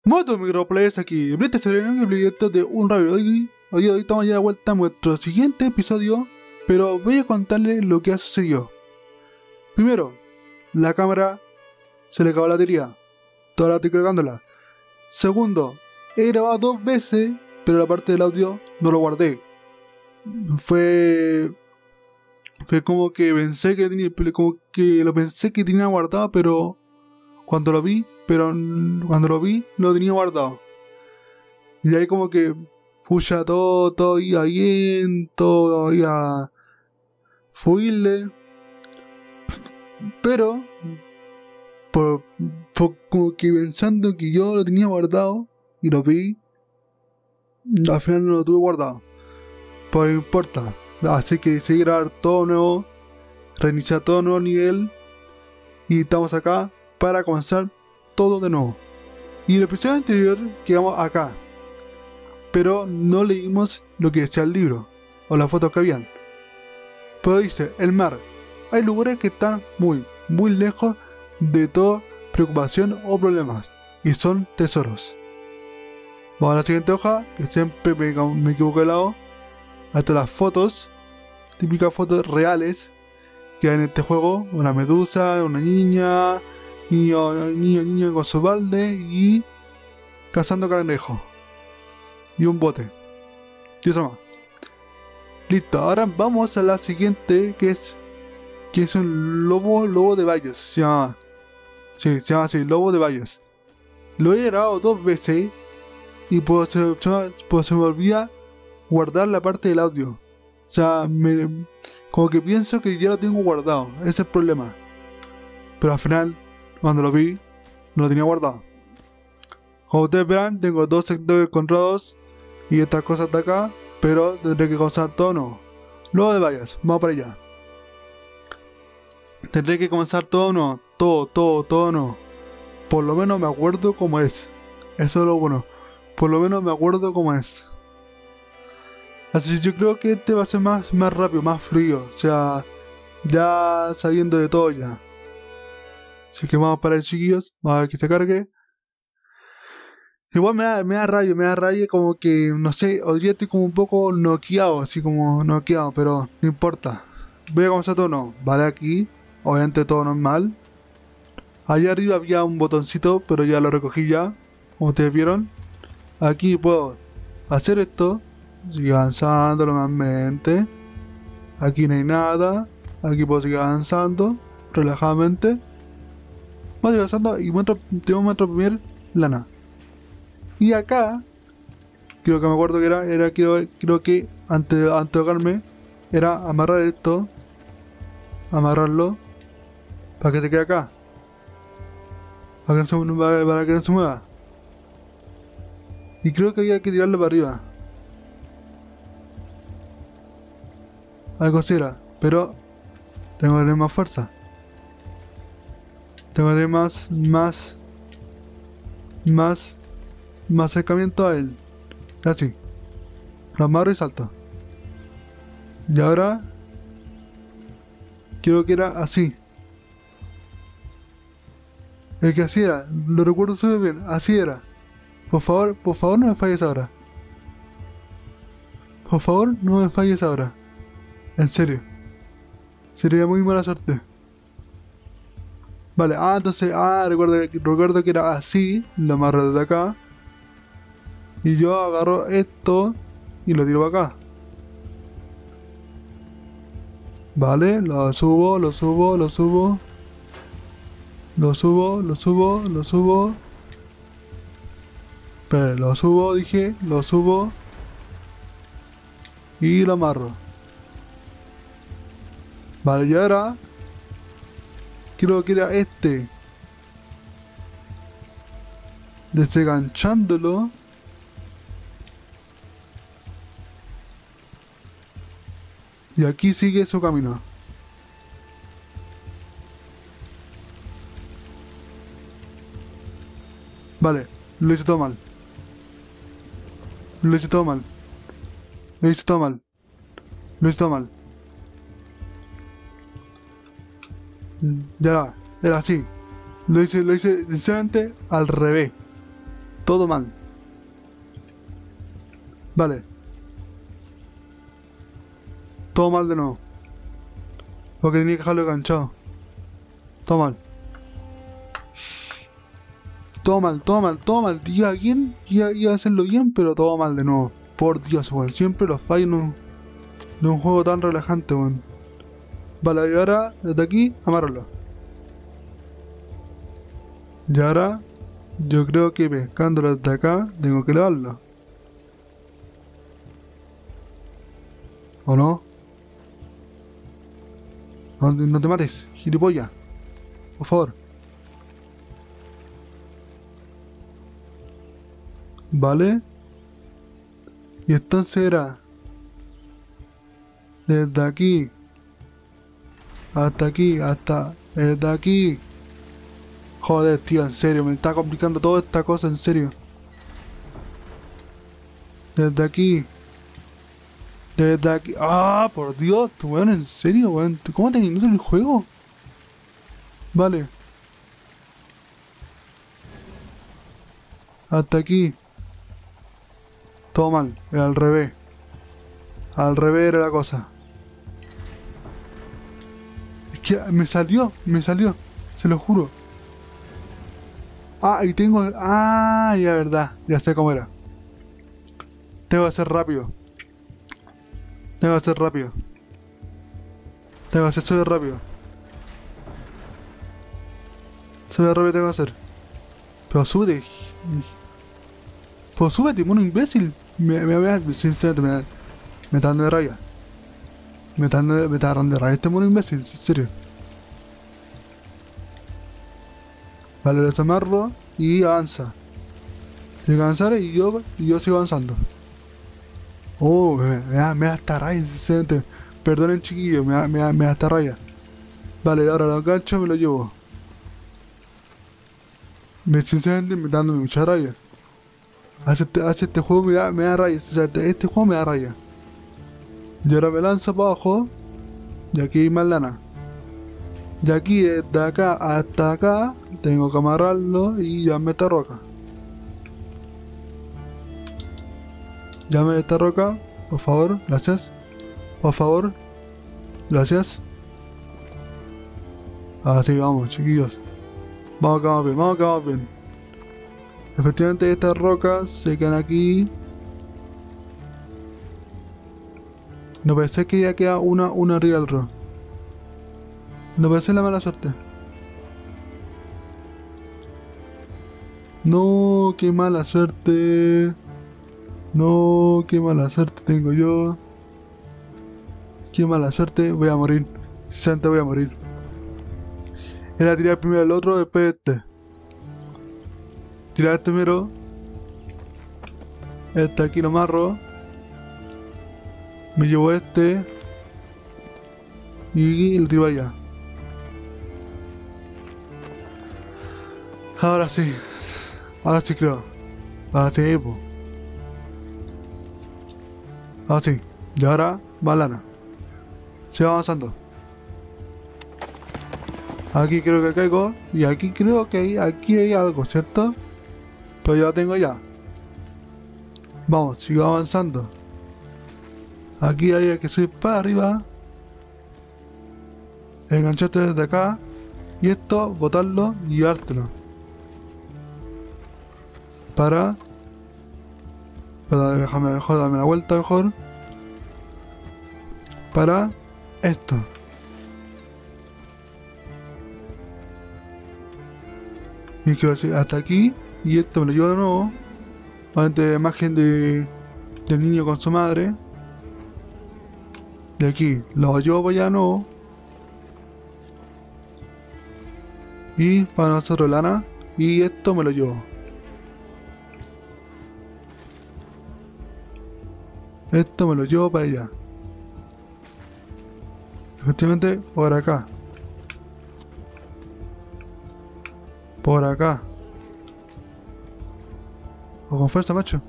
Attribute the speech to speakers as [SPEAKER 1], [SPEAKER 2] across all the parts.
[SPEAKER 1] Moto Microplayers aquí, Blitz Sereno y proyecto de un radio. Hoy estamos ya de vuelta a nuestro siguiente episodio, pero voy a contarles lo que ha sucedido. Primero, la cámara se le acabó la batería, todavía estoy cargándola. Segundo, he grabado 2 veces, pero la parte del audio no lo guardé. Fue como que pensé que lo pensé que tenía guardado, pero cuando lo vi lo tenía guardado. Y de ahí como que pucha, todo iba bien, todo iba fluirle. Pero fue como que pensando que yo lo tenía guardado y lo vi, al final no lo tuve guardado. Pero no importa. Así que decidí grabar todo nuevo, reiniciar todo nuevo nivel, y estamos acá para comenzar todo de nuevo. Y en el episodio anterior quedamos acá, pero no leímos lo que decía el libro o las fotos que habían. Pero dice: el mar. Hay lugares que están muy lejos de toda preocupación o problemas, y son tesoros. Vamos a la siguiente hoja, que siempre me equivoco de lado. Hasta las fotos, típicas fotos reales que hay en este juego: una medusa, una niña con su balde y cazando cangrejos y un bote y eso más. Listo, ahora vamos a la siguiente, que es un lobo de Bayos. Se llama así, lobo de Bayos. Lo he grabado 2 veces y pues se me olvida guardar la parte del audio. O sea, como que pienso que ya lo tengo guardado. Ese es el problema. Pero al final, cuando lo vi, no lo tenía guardado. Como ustedes verán, tengo 2 sectores encontrados y estas cosas de acá, pero tendré que comenzar todo nuevo. Luego de Bayas, vamos para allá. Tendré que comenzar todo nuevo, todo nuevo. Por lo menos me acuerdo cómo es. Eso es lo bueno. Por lo menos me acuerdo cómo es. Así que yo creo que este va a ser más rápido, más fluido. O sea, ya sabiendo de todo ya. Así que vamos para el chiquillos. Vamos a ver que se cargue. Igual me da rabia como que, no sé, hoy día estoy como un poco noqueado, así como noqueado, pero no importa. Voy a comenzar todo nuevo. Vale, aquí, obviamente todo normal. Allá arriba había un botoncito, pero ya lo recogí ya, como ustedes vieron. Aquí puedo hacer esto. Sigue avanzando normalmente. Aquí no hay nada. Aquí puedo seguir avanzando relajadamente. Voy avanzando y tengo muestro primer lana. Y acá, creo que me acuerdo que era creo que antes de ahogarme, era amarrar esto. Amarrarlo para que se quede acá. Para que no se mueva. Y creo que había que tirarlo para arriba. Algo así era, pero tengo que tener más fuerza. Tengo que tener más acercamiento a él. Así. Lo amarro y salto. Y ahora quiero que era así. El que así era, lo recuerdo súper bien, así era. Por favor no me falles ahora. Por favor, no me falles ahora. En serio. Sería muy mala suerte. Vale, entonces, recuerdo que era así. Lo amarro desde acá. Y yo agarro esto y lo tiro para acá. Vale, lo subo. Pero lo subo. Y lo amarro. Vale, y ahora creo que era este. Desenganchándolo. Y aquí sigue su camino. Vale, lo hice todo mal. Ya era así. Lo hice sinceramente al revés. Todo mal. Vale. Todo mal de nuevo. Porque tenía que dejarlo enganchado. Todo mal. Todo mal, todo mal, todo mal. Iba bien, iba a hacerlo bien, pero todo mal de nuevo. Por Dios, weón. Siempre los fallos no es un juego tan relajante, weón. Vale, y ahora, desde aquí, amárralo. Y ahora, yo creo que pescándolo desde acá, tengo que elevarlo. ¿O no? No te mates, gilipollas. Por favor. Vale. Y entonces era desde aquí hasta aquí, hasta desde aquí. Joder, tío, en serio, me está complicando toda esta cosa, en serio. Desde aquí. Desde aquí. ¡Ah, por Dios! Weón, en serio, weón. ¿Cómo te inicio el juego? Vale. Hasta aquí. Todo mal, era al revés. Al revés era la cosa. Es que me salió, se lo juro. Ah, y tengo... Ah, ya verdad, ya sé cómo era. Tengo que hacer rápido. Tengo que hacer rápido. Tengo que hacer súper rápido. Súper rápido tengo que hacer. Pero súbete. Pues súbete, mono imbécil. Sinceramente, me está dando de raya. Me está dando de raya este mono imbécil, en serio. Vale, lo amarro y avanza. Tiene que avanzar y yo sigo avanzando. Oh, me da hasta raya, sinceramente. Perdonen, chiquillos, me da hasta raya. Vale, ahora lo engancho y me lo llevo. Sinceramente me está dando mucha raya. Hace este juego me da raya. O sea, este juego me da raya. Y ahora me lanzo para abajo. Y aquí hay más lana. Y aquí desde acá hasta acá tengo que amarrarlo y llamarme esta roca. Llame esta roca, por favor, gracias. Por favor, gracias. Así vamos, chiquillos. Vamos que vamos bien, vamos que vamos bien. Efectivamente estas rocas se quedan aquí. No pensé que ya queda una arriba del rock. No pensé en la mala suerte. No, qué mala suerte. No, qué mala suerte tengo yo. Qué mala suerte, voy a morir. Sinceramente voy a morir. Era tirar primero el otro, después este. Tirar este primero. Este aquí lo amarro. Me llevo este. Y lo tiro allá. Ahora sí. Ahora sí creo. Ahora sí, po. Ahora sí. Y ahora va lana. Sigo avanzando. Aquí creo que caigo. Y aquí creo que aquí hay algo, ¿cierto? Pero ya lo tengo ya. Vamos, sigo avanzando. Aquí hay que subir para arriba. Engancharte desde acá. Y esto, botarlo y llevártelo. Déjame mejor, darme la vuelta mejor. Para esto. Y quiero decir, hasta aquí. Y esto me lo llevo de nuevo. Obviamente la imagen del niño con su madre. De aquí lo llevo para allá de nuevo. Y para nosotros lana. Y esto me lo llevo. Esto me lo llevo para allá. Efectivamente, por acá. Por acá. O con fuerza, macho.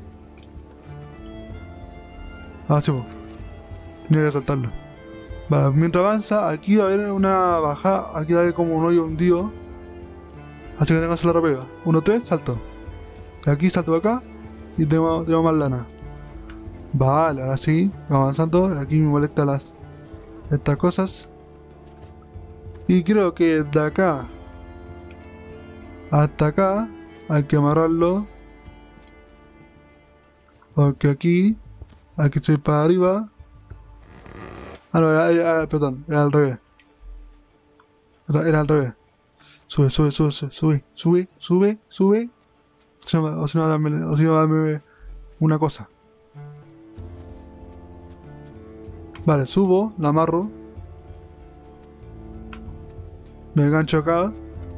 [SPEAKER 1] Ah, sí, pues. Tenía que soltarlo. Vale, mientras avanza, aquí va a haber una bajada. Aquí va a haber como un hoyo hundido. Así que tengo que hacer la rapega. 1, 3, salto. Aquí salto acá y tenemos más lana. Vale, ahora sí, avanzando. Aquí me molestan estas cosas. Y creo que de acá hasta acá hay que amarrarlo. Porque aquí hay que subir para arriba. Ah, no, perdón, era al revés. Era al revés. Sube. O si no, dame una cosa. Vale, subo, la amarro. Me engancho acá.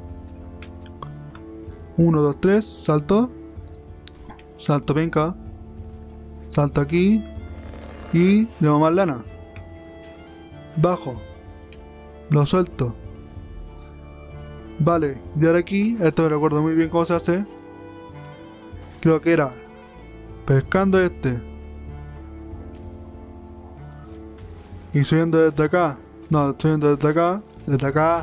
[SPEAKER 1] 1, 2, 3, salto. Salto penca. Salto aquí. Y llevo más lana. Bajo. Lo suelto. Vale, y ahora aquí, esto me recuerdo muy bien cómo se hace. Creo que era pescando y subiendo desde acá. No, subiendo desde acá. Desde acá.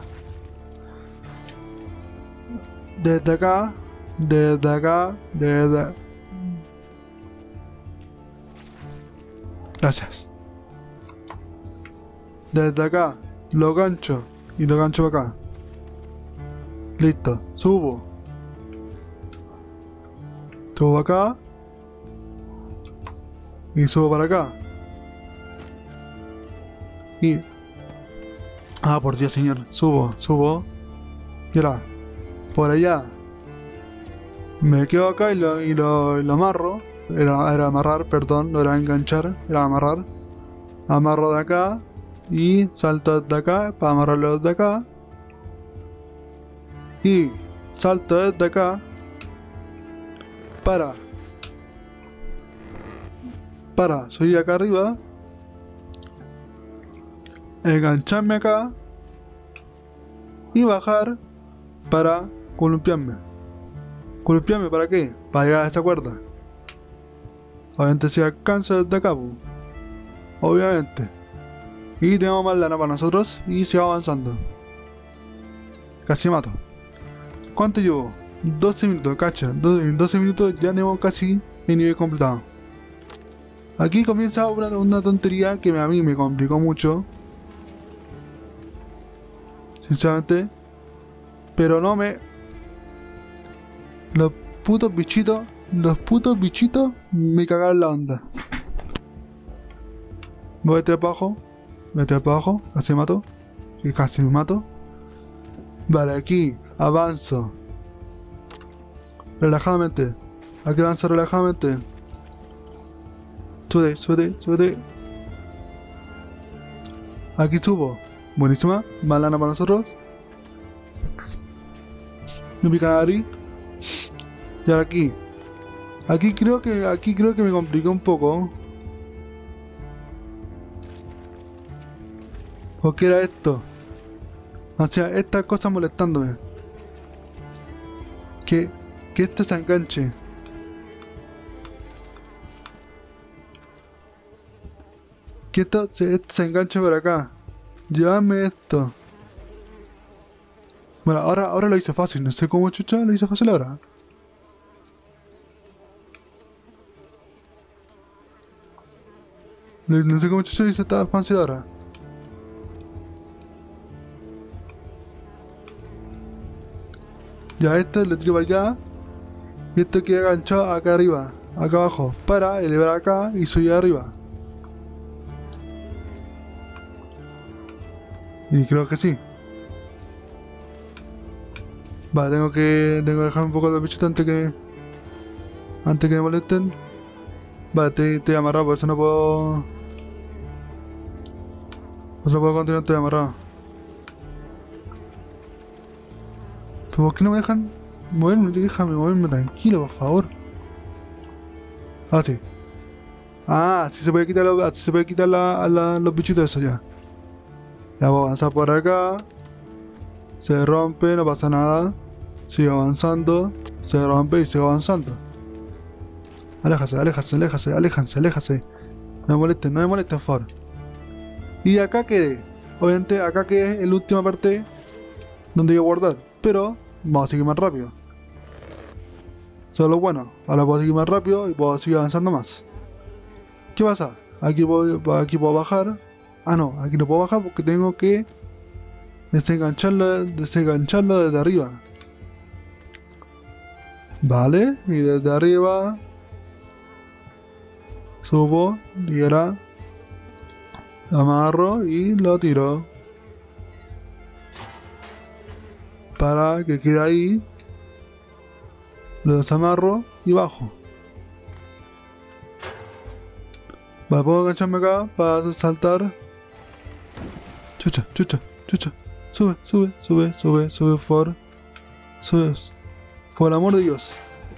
[SPEAKER 1] Desde acá. Desde acá. Desde... Gracias. Desde acá. Lo gancho. Y lo gancho para acá. Listo. Subo. Subo acá. Y subo para acá. Y... Ah, por Dios, señor. Subo. Y ahora, por allá. Me quedo acá y lo amarro. Era amarrar, perdón. No era enganchar. Era amarrar. Amarro de acá. Y salto desde acá para amarrarlo desde acá. Y salto desde acá. Para subir acá arriba. Engancharme acá. Y bajar para columpiarme. ¿Columpiarme para qué? Para llegar a esa cuerda. Obviamente si alcanzo desde acá, pues. Obviamente. Y tenemos más lana para nosotros. Y se va avanzando. Casi mato. ¿Cuánto llevo? 12 minutos, cacha. En 12 minutos ya tenemos casi el nivel completado. Aquí comienza una tontería que a mí me complicó mucho. Sinceramente. Pero no me... Los putos bichitos me cagaron la onda. Me voy a tirar para abajo. Casi me mato. Y casi me mato. Vale, aquí avanzo. Relajadamente. Aquí avanzo relajadamente. Sube. Aquí subo. Buenísima. Más lana para nosotros. No pica nariz. Y ahora aquí. Aquí creo que me compliqué un poco. ¿Por qué era esto? O sea, estas cosas molestándome. Que esto se enganche. Que esto se enganche por acá. Llévame esto. Bueno, ahora lo hice fácil. No sé cómo chucha lo hice fácil ahora. No sé cómo chucha lo hice fácil ahora. Ya este lo tiro para allá. Y esto queda enganchado acá arriba. Acá abajo. Para elevar acá y subir arriba. Y creo que sí. Vale, tengo que dejar un poco de bichito antes que me molesten. Vale, estoy amarrado, por eso no puedo... Por eso no puedo continuar, estoy amarrado. ¿Pero por qué no me dejan moverme? Déjame moverme tranquilo, por favor. Ah, sí. Ah, sí se puede quitar, los bichitos esos ya. Ya voy a avanzar por acá. Se rompe, no pasa nada. Sigo avanzando. Se rompe y sigo avanzando. Aléjase. No me molesten, por favor. Y acá quedé. Obviamente acá quedé en la última parte donde iba a guardar. Pero vamos a seguir más rápido. Eso es lo bueno. Ahora puedo seguir más rápido y puedo seguir avanzando más. ¿Qué pasa? Aquí puedo bajar. Ah, no, aquí no puedo bajar porque tengo que desengancharlo desde arriba. Vale, y desde arriba subo y ahora amarro y lo tiro para que quede ahí. Lo desamarro y bajo. Vale, puedo engancharme acá para saltar. Chucha, chucha, chucha. Sube, sube, sube, sube, sube, sube. Por el amor de Dios.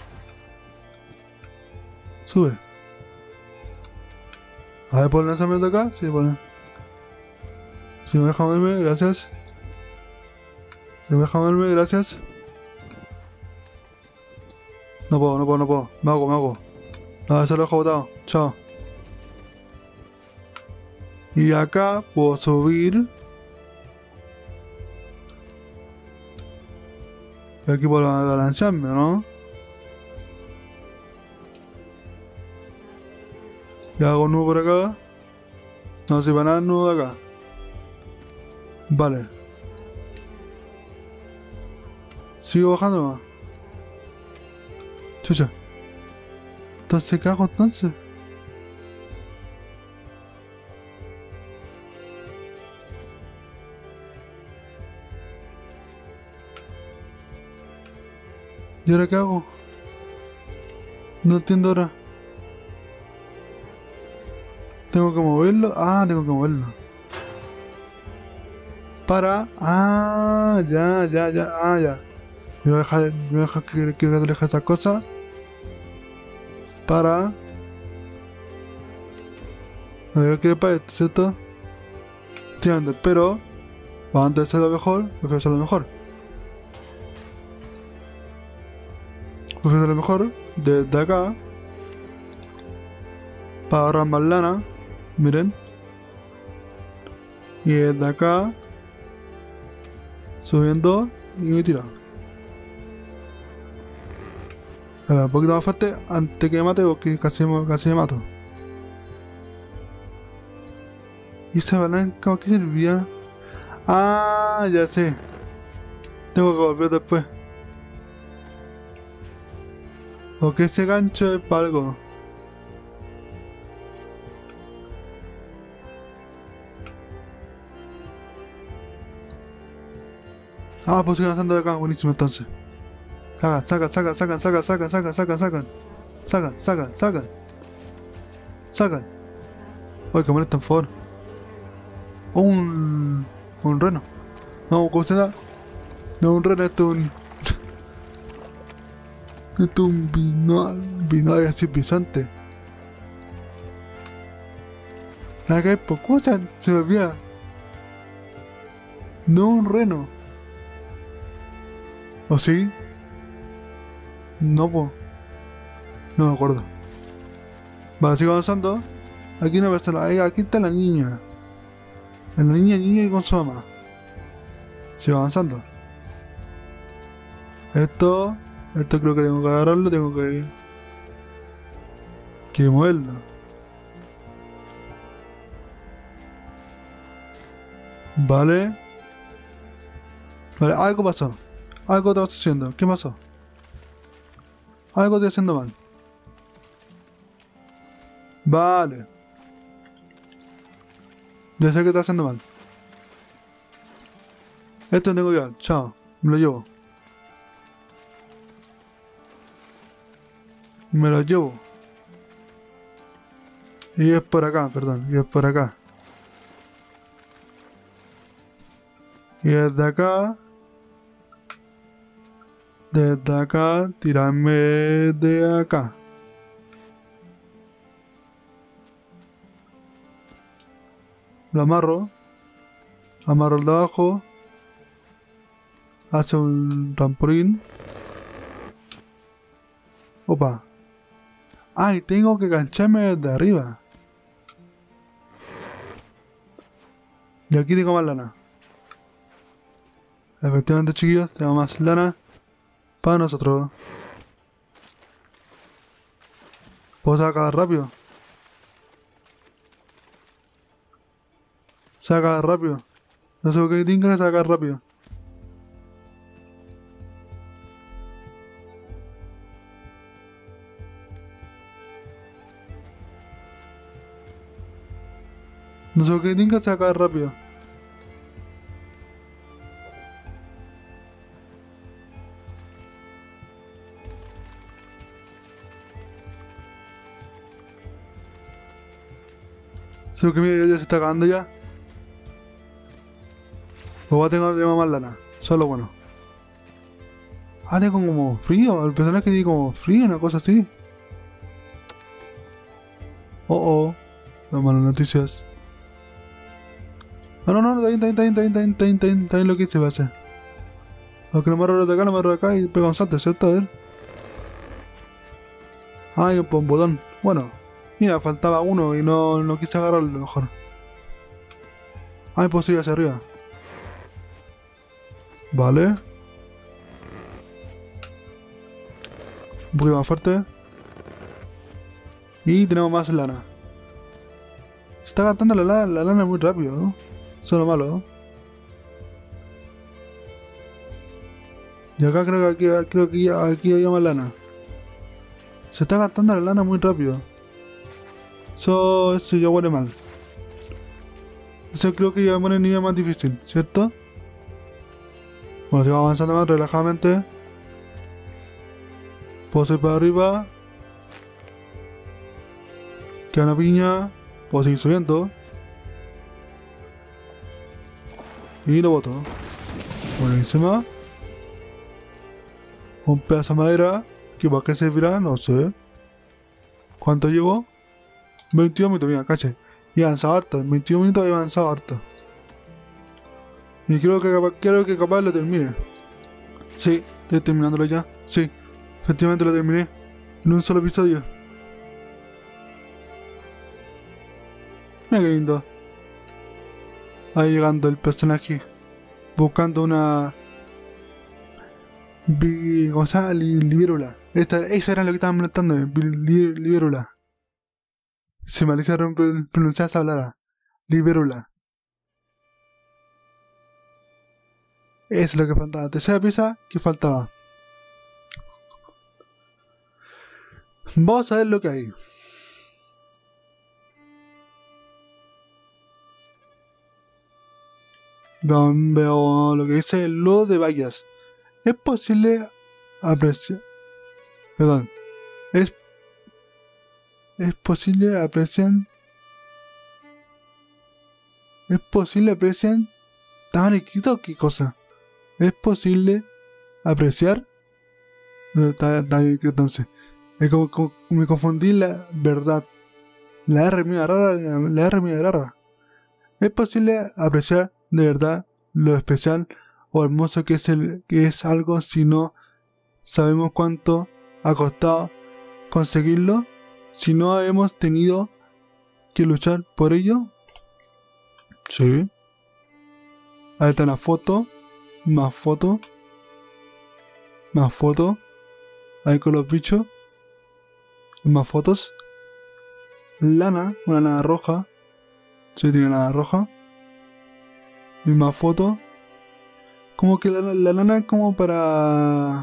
[SPEAKER 1] Sube. A ver, ¿puedo lanzarme de acá? Sí, pone. Si me deja moverme, gracias. Si me deja moverme, gracias. No puedo, no puedo, no puedo. Me hago. No, se lo dejo botado. Chao. Y acá puedo subir. Y aquí puedo balancearme, ¿no? Y hago un nudo por acá. No, si van a dar nudo de acá. Vale. Sigo bajando más. Chucha. Entonces, ¿qué hago entonces? ¿Y ahora qué hago? No entiendo ahora. ¿Tengo que moverlo? Ah, tengo que moverlo. Para... Ah, ya. Ah, ya. Me voy a dejar que aleje esas cosas. Para... No voy a querer para esto, ¿cierto? Sí, antes, pero... Antes de hacerlo mejor, prefiero hacerlo mejor. Prefiero hacerlo mejor desde acá. Para ahorrar más lana. Miren. Y desde acá. Subiendo y me tiro. A ver, un poquito más fuerte antes que me mate porque casi me mato. ¿Y esa palanca qué servía? Ah, ya sé. Tengo que volver después. Porque ese gancho es para algo. Ah, pues sigue avanzando de acá, buenísimo entonces. Sacan. Ay, que molestan, por favor. Oh, un reno. No, ¿cómo se llama? No, un reno, esto es un... Esto es un binoy así pisante. La que por cosa se me olvida. No un reno. ¿O sí? No, po. No me acuerdo. Vale, sigo avanzando. Aquí una persona. Aquí está la niña. La niña y con su mamá. Sigo avanzando. Esto creo que tengo que agarrarlo. Tengo que moverlo. Vale. Vale, algo pasó. Algo te vas haciendo. ¿Qué pasó? Algo estoy haciendo mal. Vale. Ya sé que está haciendo mal. Esto tengo que llevar. Chao. Me lo llevo. Me lo llevo. Y es por acá, perdón. Y es por acá. Y desde acá. Desde acá, tirarme de acá. Lo amarro. Amarro el de abajo. Hace un trampolín. Opa. Ay, tengo que engancharme desde arriba. Y aquí tengo más lana. Efectivamente, chiquillos, tengo más lana para nosotros. ¿Puedo sacar rápido? Saca rápido. No sé qué tenga que sacar rápido. No sé qué tenga que sacar rápido. Solo que mira, ya se está acabando ya. O voy a tener más lana. Solo bueno. Ah, tengo como frío. El personaje tiene como frío, una cosa así. Oh, oh. Las malas noticias. No, no, no, está bien lo que hice, pasa. Aunque no me agarro de acá, no me agarro de acá y pega un salto, ¿cierto? A ver. Ah, y un botón. Bueno, mira, faltaba uno y no quise agarrarlo mejor. Ah, pues ir hacia arriba. Vale. Un poquito más fuerte. Y tenemos más lana. Se está gastando la lana muy rápido, ¿no? Eso es lo malo, ¿no? Y acá creo que aquí hay más lana. Se está gastando la lana muy rápido. Eso ya huele mal. Eso creo que ya pone el nivel más difícil, ¿cierto? Bueno, sigo avanzando más relajadamente. Puedo ir para arriba. Queda una piña. Puedo seguir subiendo. Y lo boto. Buenísima. Un pedazo de madera. ¿Que para qué servirá? No sé. ¿Cuánto llevo? 22 minutos, mira, caché. Y he avanzado harto. En 21 minutos he avanzado harto. Y creo que capaz lo termine. Sí, estoy terminándolo ya. Sí, efectivamente lo terminé. En un solo episodio. Mira qué lindo. Ahí llegando el personaje. Buscando una... ¿Cómo se llama? Libélula. Esa era lo que estaban molestando. Libélula. Se me alicia pronunciar esa palabra. Libélula. Eso es lo que faltaba. Tercera pieza que faltaba. Vamos a ver lo que hay. Veo lo que dice el lodo de vallas. Es posible apreciar. Perdón. Es posible apreciar. Es posible apreciar. ¿Estaban escritos qué cosa? Es posible apreciar. No, está bien escrito entonces. Me confundí la verdad. La R media rara. La R media rara. Es posible apreciar de verdad lo especial o hermoso que es algo si no sabemos cuánto ha costado conseguirlo, si no hemos tenido que luchar por ello. Sí. Ahí está la foto. Más foto. Más foto. Ahí con los bichos. Más fotos. Lana. Una lana roja. Sí, tiene lana roja. Misma foto. Como que la lana es como para...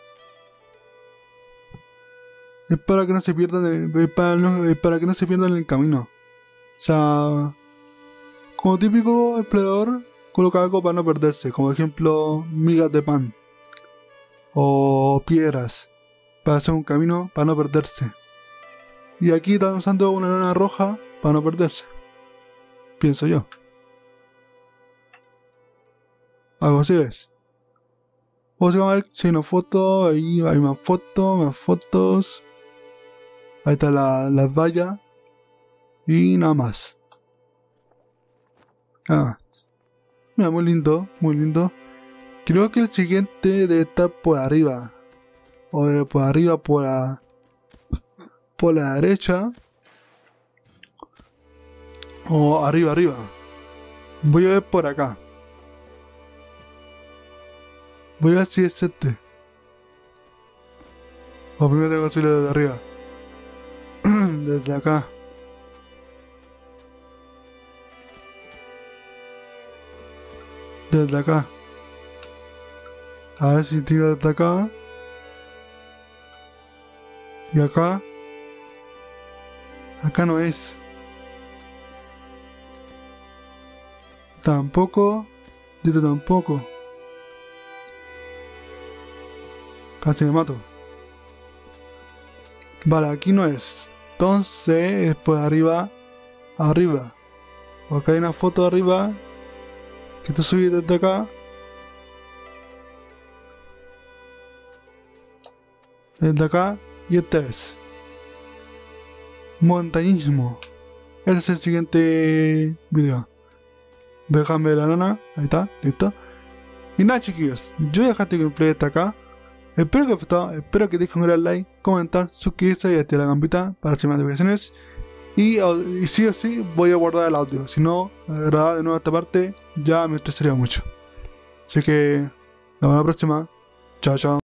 [SPEAKER 1] Es para que no se pierdan para que no se pierdan en el camino. O sea... Como típico explorador, coloca algo para no perderse. Como ejemplo, migas de pan. O piedras. Para hacer un camino para no perderse. Y aquí están usando una lana roja para no perderse. Pienso yo. Algo así es. Vamos a ver si hay una foto. Ahí hay más fotos, más fotos. Ahí está las vallas. Y nada más. Ah. Mira, muy lindo, muy lindo. Creo que el siguiente debe estar por arriba. O de por arriba por la derecha. O arriba. Voy a ver por acá. Voy a ver si es este. O primero tengo que subirlo desde arriba. desde acá. Desde acá. A ver si tiro desde acá. Y acá. Acá no es. Tampoco. Y esto tampoco. Casi me mato. Vale, aquí no es. Entonces, después arriba. Arriba. Acá hay una foto de arriba. Que te subí desde acá. Desde acá. Y este es. Montañismo. Ese es el siguiente video. Voy a cambiar la lana. Ahí está. Listo. Y nada, chiquillos. Yo voy a dejar este gameplay hasta acá. Espero que os haya gustado. Espero que dejen un gran like, comentar, suscribirse y activar la campita para recibir notificaciones. Y sí o sí voy a guardar el audio. Si no, grabar de nuevo esta parte ya me estresaría mucho. Así que nos vemos la próxima. Chao, chao.